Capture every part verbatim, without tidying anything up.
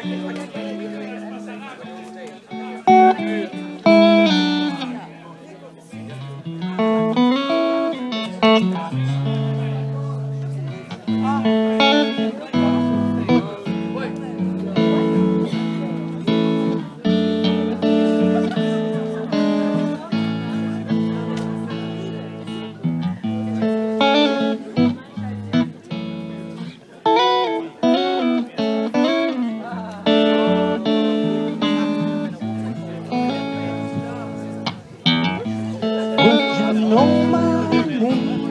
Know my name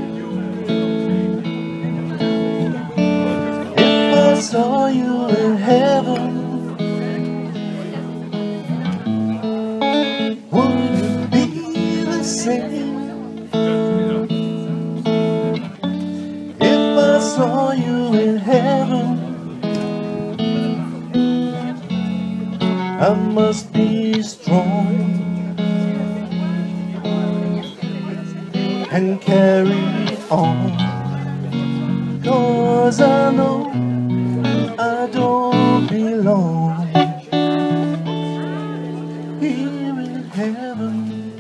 if I saw you in heaven? Would it be the same if I saw you in heaven? I must be strong and carry on, 'cause I know I don't belong here in heaven.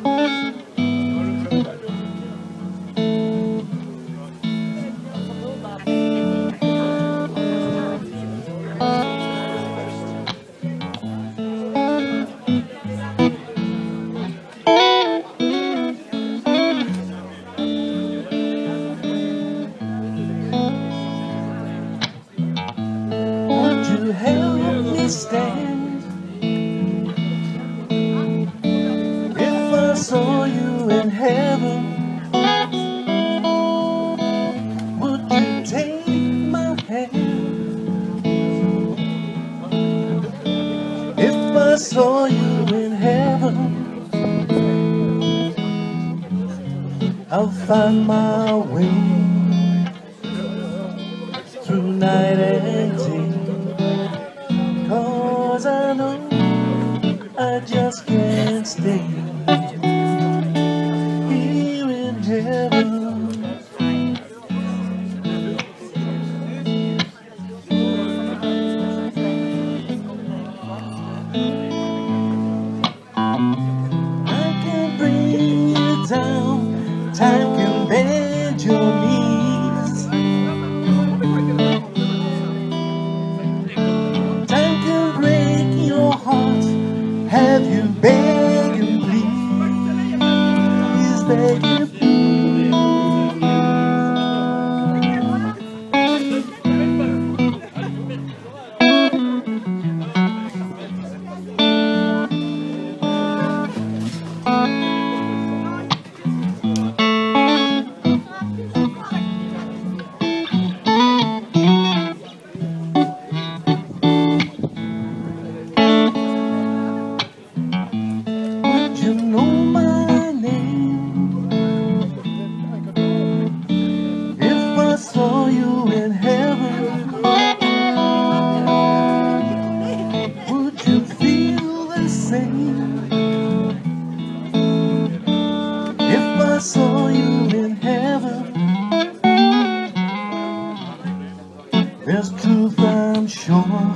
You help me stand if I saw you in heaven? Would you take my hand if I saw you in heaven? I'll find my way through night and day, 'cause I know I just can't stay here in heaven. I can bring you down, time can bend your knees, time can break your heart, have you beg and please, beg and please. You know my name if I saw you in heaven? Would you feel the same if I saw you in heaven? There's truth, I'm sure,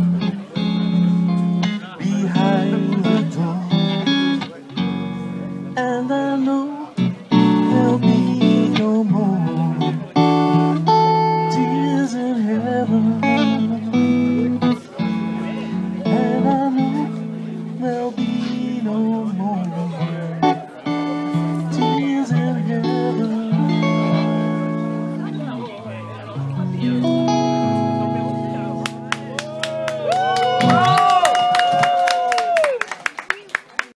behind the door, and I know there'll be no more tears in heaven, and I know there'll be no more